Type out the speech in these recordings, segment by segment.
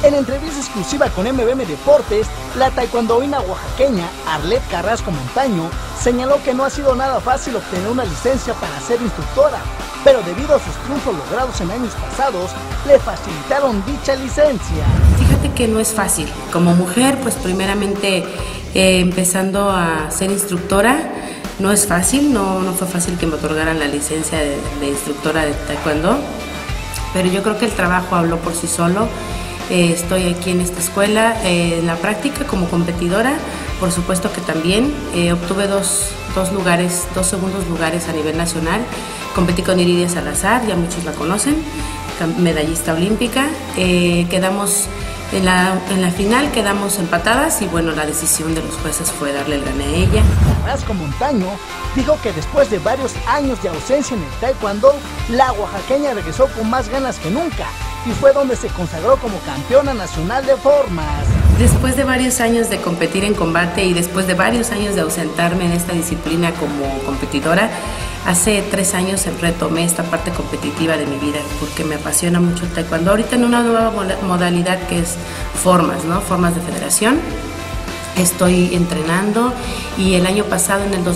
En entrevista exclusiva con MBM Deportes, la taekwondoína oaxaqueña Arlet Carrasco Montaño señaló que no ha sido nada fácil obtener una licencia para ser instructora, pero debido a sus triunfos logrados en años pasados, le facilitaron dicha licencia. Fíjate que no es fácil. Como mujer, pues primeramente empezando a ser instructora, no es fácil, no fue fácil que me otorgaran la licencia de instructora de taekwondo, pero yo creo que el trabajo habló por sí solo. Estoy aquí en esta escuela, en la práctica como competidora, por supuesto que también obtuve dos segundos lugares a nivel nacional. Competí con Iridia Salazar, ya muchos la conocen, medallista olímpica. Quedamos en la final, quedamos empatadas y bueno, la decisión de los jueces fue darle el gane a ella. Carrasco Montaño dijo que después de varios años de ausencia en el taekwondo, la oaxaqueña regresó con más ganas que nunca y fue donde se consagró como campeona nacional de formas. Después de varios años de competir en combate y después de varios años de ausentarme en esta disciplina como competidora, hace 3 años retomé esta parte competitiva de mi vida porque me apasiona mucho el taekwondo. Ahorita en una nueva modalidad que es formas, ¿no? Formas de federación. Estoy entrenando y el año antepasado, en el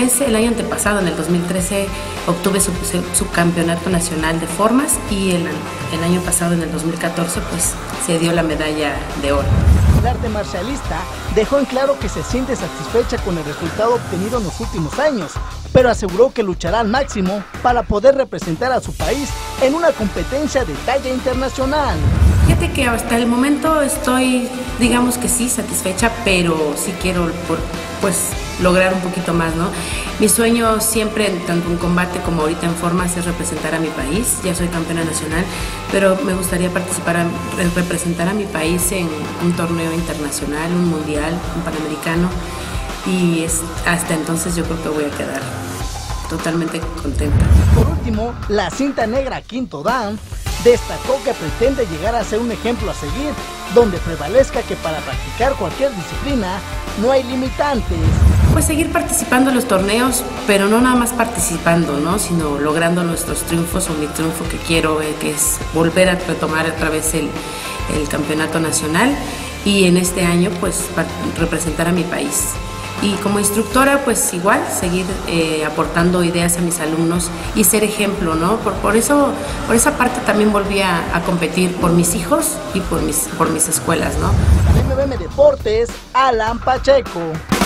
2013, obtuve subcampeonato nacional de formas y el año pasado, en el 2014, pues se dio la medalla de oro. El arte marcialista dejó en claro que se siente satisfecha con el resultado obtenido en los últimos años, pero aseguró que luchará al máximo para poder representar a su país en una competencia de talla internacional. Fíjate que hasta el momento estoy, digamos que sí, satisfecha, pero sí quiero pues lograr un poquito más, ¿no? Mi sueño siempre, tanto en combate como ahorita en formas, es representar a mi país. Ya soy campeona nacional, pero me gustaría representar a mi país en un torneo internacional, un mundial, un panamericano, y hasta entonces yo creo que voy a quedar totalmente contenta. Por último, la cinta negra quinto dan destacó que pretende llegar a ser un ejemplo a seguir, donde prevalezca que para practicar cualquier disciplina no hay limitantes. Pues seguir participando en los torneos, pero no nada más participando, ¿no? Sino logrando nuestros triunfos, o mi triunfo que quiero, que es volver a retomar otra vez el campeonato nacional, y en este año pues representar a mi país. Y como instructora, pues igual, seguir aportando ideas a mis alumnos y ser ejemplo, ¿no? Por esa parte también volví a competir por mis hijos y por mis escuelas, ¿no? MBM Deportes, Alan Pacheco.